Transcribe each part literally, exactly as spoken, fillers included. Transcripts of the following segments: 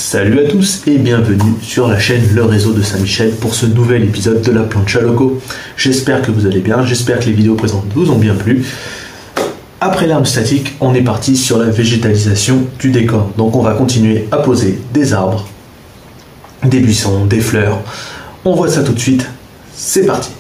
Salut à tous et bienvenue sur la chaîne Le Réseau de Saint-Michel pour ce nouvel épisode de la plancha logo. J'espère que vous allez bien, j'espère que les vidéos présentes vous ont bien plu. Après l'arbre statique, on est parti sur la végétalisation du décor. Donc on va continuer à poser des arbres, des buissons, des fleurs. On voit ça tout de suite, c'est parti.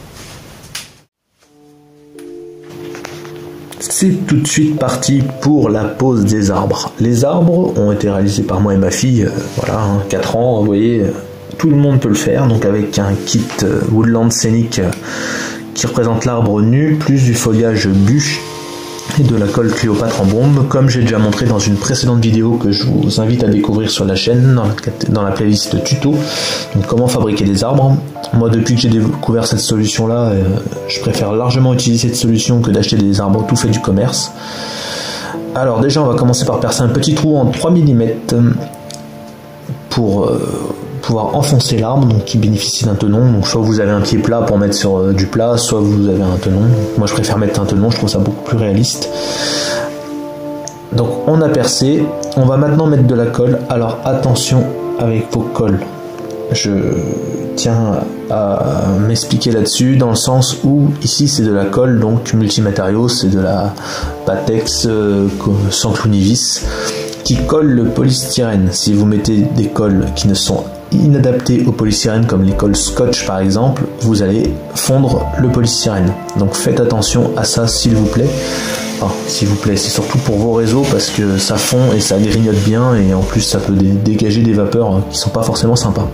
C'est tout de suite parti pour la pose des arbres. Les arbres ont été réalisés par moi et ma fille, euh, voilà, hein, quatre ans, vous voyez, euh, tout le monde peut le faire, donc avec un kit euh, Woodland scénique euh, qui représente l'arbre nu, plus du foliage bûche et de la colle Cléopâtre en bombe, comme j'ai déjà montré dans une précédente vidéo que je vous invite à découvrir sur la chaîne, dans la, dans la playlist tuto, donc comment fabriquer des arbres. Moi, depuis que j'ai découvert cette solution-là, euh, je préfère largement utiliser cette solution que d'acheter des arbres tout faits du commerce. Alors déjà, on va commencer par percer un petit trou en trois millimètres pour euh, pouvoir enfoncer l'arbre, donc qui bénéficie d'un tenon. Donc soit vous avez un pied plat pour mettre sur euh, du plat, soit vous avez un tenon. Moi, je préfère mettre un tenon, je trouve ça beaucoup plus réaliste. Donc on a percé, on va maintenant mettre de la colle. Alors attention avec vos colles. Je tiens à m'expliquer là-dessus, dans le sens où ici c'est de la colle donc multimatériaux, c'est de la Patex euh, sans clou ni vis qui colle le polystyrène. Si vous mettez des colles qui ne sont inadaptées au polystyrène, comme les colles Scotch par exemple, vous allez fondre le polystyrène. Donc faites attention à ça s'il vous plaît. Enfin, s'il vous plaît, c'est surtout pour vos réseaux parce que ça fond et ça grignote bien et en plus ça peut dé dégager des vapeurs qui sont pas forcément sympas.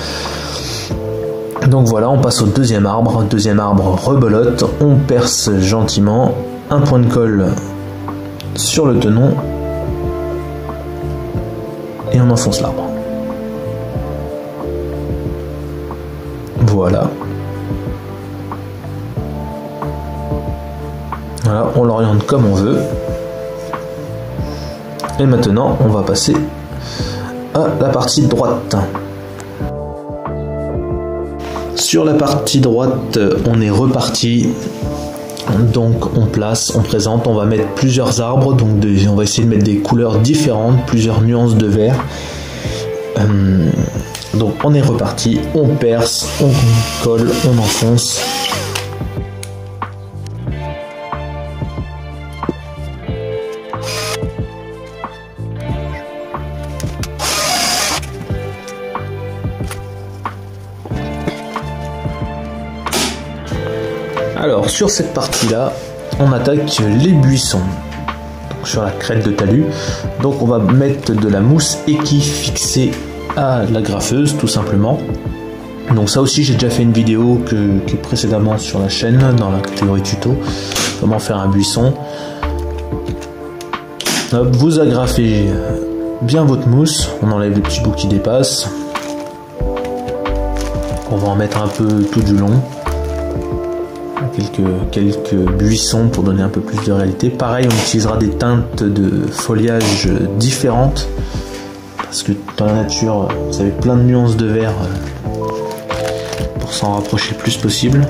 Donc voilà, on passe au deuxième arbre. Deuxième arbre, rebelote. On perce gentiment un point de colle sur le tenon et on enfonce l'arbre. Voilà. Voilà, on l'oriente comme on veut. Et maintenant, on va passer à la partie droite. Sur la partie droite, on est reparti. Donc on place, on présente, on va mettre plusieurs arbres. Donc de, on va essayer de mettre des couleurs différentes, plusieurs nuances de vert. Euh, donc on est reparti, on perce, on colle, on enfonce. Alors sur cette partie-là, on attaque les buissons, donc sur la crête de talus. Donc on va mettre de la mousse équille fixée à la graffeuse, tout simplement. Donc ça aussi, j'ai déjà fait une vidéo que, qui est précédemment sur la chaîne, dans la catégorie tuto, comment faire un buisson. Hop, vous agrafez bien votre mousse, on enlève les petits bouts qui dépassent. On va en mettre un peu tout du long. Quelques, quelques buissons pour donner un peu plus de réalité. Pareil, on utilisera des teintes de foliage différentes parce que dans la nature, vous avez plein de nuances de vert pour s'en rapprocher le plus possible.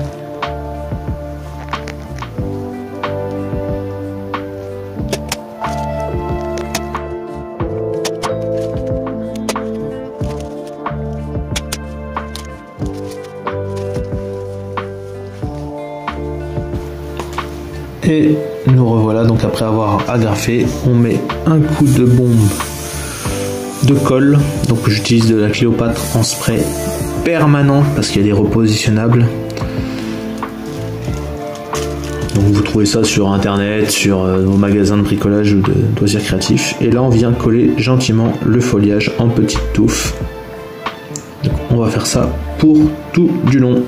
Et nous revoilà, donc après avoir agrafé, on met un coup de bombe de colle. Donc j'utilise de la Cléopâtre en spray permanent parce qu'il y a des repositionnables. Donc vous trouvez ça sur internet, sur vos magasins de bricolage ou de loisirs créatifs. Et là on vient coller gentiment le foliage en petites touffes. Donc on va faire ça pour tout du long.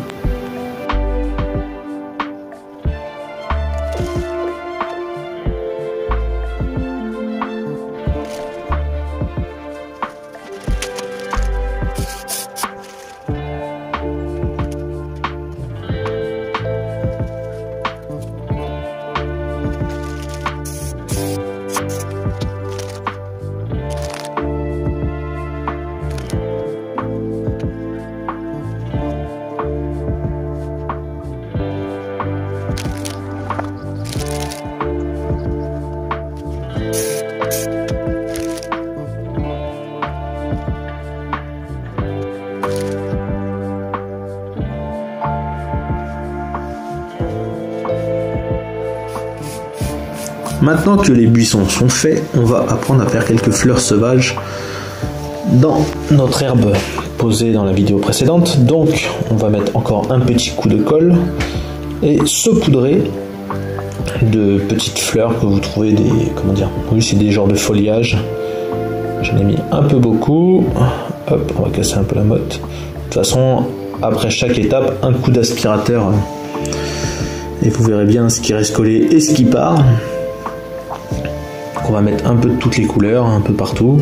Maintenant que les buissons sont faits, on va apprendre à faire quelques fleurs sauvages dans notre herbe posée dans la vidéo précédente. Donc on va mettre encore un petit coup de colle et saupoudrer de petites fleurs que vous trouvez des, comment dire, oui c'est des genres de feuillage. J'en ai mis un peu beaucoup. Hop, on va casser un peu la motte. De toute façon, après chaque étape, un coup d'aspirateur et vous verrez bien ce qui reste collé et ce qui part. Donc on va mettre un peu de toutes les couleurs, un peu partout.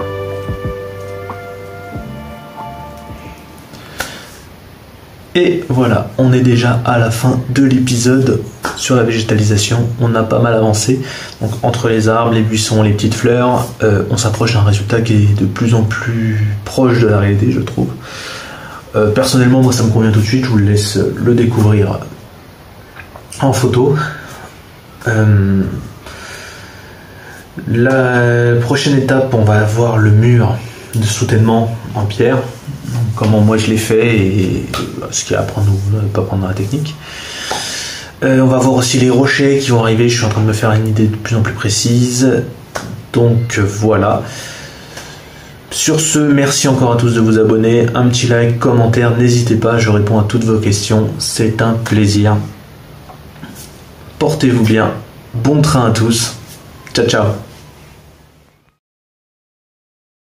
Et voilà, on est déjà à la fin de l'épisode sur la végétalisation. On a pas mal avancé. Donc entre les arbres, les buissons, les petites fleurs, euh, on s'approche d'un résultat qui est de plus en plus proche de la réalité, je trouve. Euh, personnellement, moi ça me convient tout de suite. Je vous laisse le découvrir en photo. Euh, la prochaine étape, on va avoir le mur de soutènement en pierre. Comment moi je l'ai fait et ce qu'il y a à apprendre ou ne pas prendre dans la technique. Euh, on va voir aussi les rochers qui vont arriver. Je suis en train de me faire une idée de plus en plus précise. Donc voilà. Sur ce, merci encore à tous de vous abonner. Un petit like, commentaire, n'hésitez pas. Je réponds à toutes vos questions. C'est un plaisir. Portez-vous bien. Bon train à tous. Ciao, ciao.